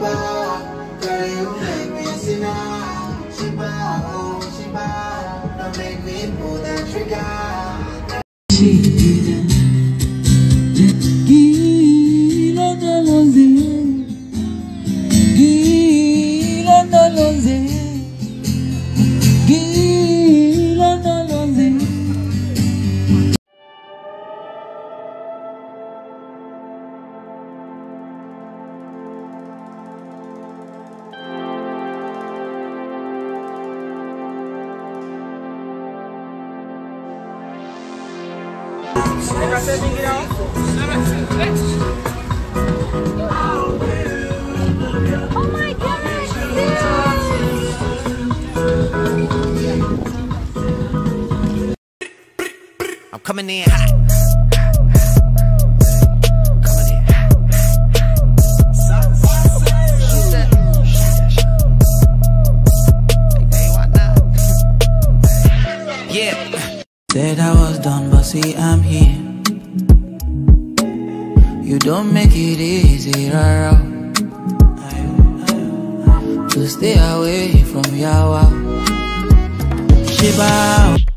Shiba, girl, you make me a sinner. Shiba, oh Shiba, don't make me pull that trigger. Oh my gosh! I'm coming in hot. Coming in hot. Hey, why not? Yeah. Said I was done, but see I'm here. You don't make it easy, rara. To stay away from Yawa. Shiba.